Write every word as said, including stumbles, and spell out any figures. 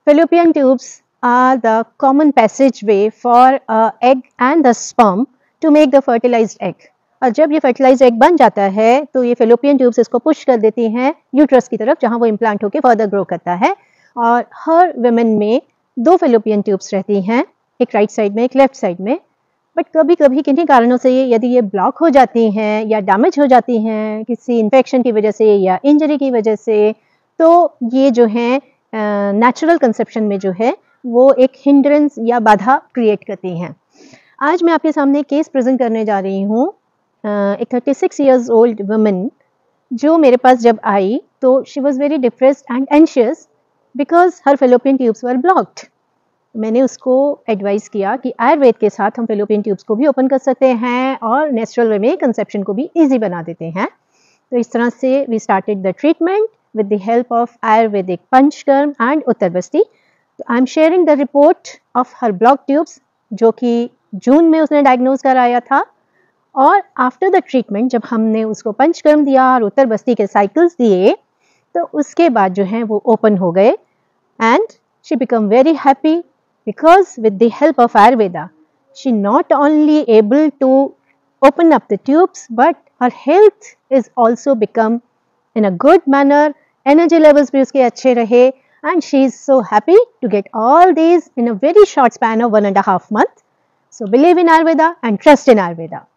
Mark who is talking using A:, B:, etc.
A: fallopian tubes are the common passageway for a egg and the sperm to make the fertilized egg. और जब ये fertilized egg बन जाता है तो ये fallopian tubes इसको push कर देती हैं यूट्रस की तरफ, जहाँ वो implant होकर further grow करता है। और हर women में दो fallopian tubes रहती हैं, एक राइट साइड में एक लेफ्ट साइड में। बट कभी कभी किन्हीं कारणों से यदि ये ब्लॉक हो जाती हैं या डैमेज हो जाती हैं किसी इन्फेक्शन की वजह से या इंजरी की वजह से, तो ये जो है नेचुरल कंसेप्शन में जो है वो एक हिंड्रेंस या बाधा क्रिएट करती हैं। आज मैं आपके सामने केस प्रेजेंट करने जा रही हूँ। एक thirty six years old woman जो मेरे पास जब आई तो she was very depressed and anxious because her fallopian tubes were blocked. मैंने उसको एडवाइस किया कि आयुर्वेद के साथ हम फेलोपियन ट्यूब्स को भी ओपन कर सकते हैं और नेचुरल वे में कंसेप्शन को भी इजी बना देते हैं। तो इस तरह से we started the treatment with the help of Ayurvedic panchakarma and uttarbasti. तो I am sharing the report of her block tubes जो कि जून में उसने डायग्नोज कराया था। और आफ्टर द ट्रीटमेंट जब हमने उसको पंचकर्म दिया और उत्तरबस्ती के साइकिल्स दिए तो उसके बाद जो है वो ओपन हो गए and she become very happy because with the help of Ayurveda, she not only able to open up the tubes, but her health is also become in a good manner, energy levels भी उसके अच्छे रहे, and she is so happy to get all these in a very short span of one and a half month. So believe in Ayurveda and trust in Ayurveda.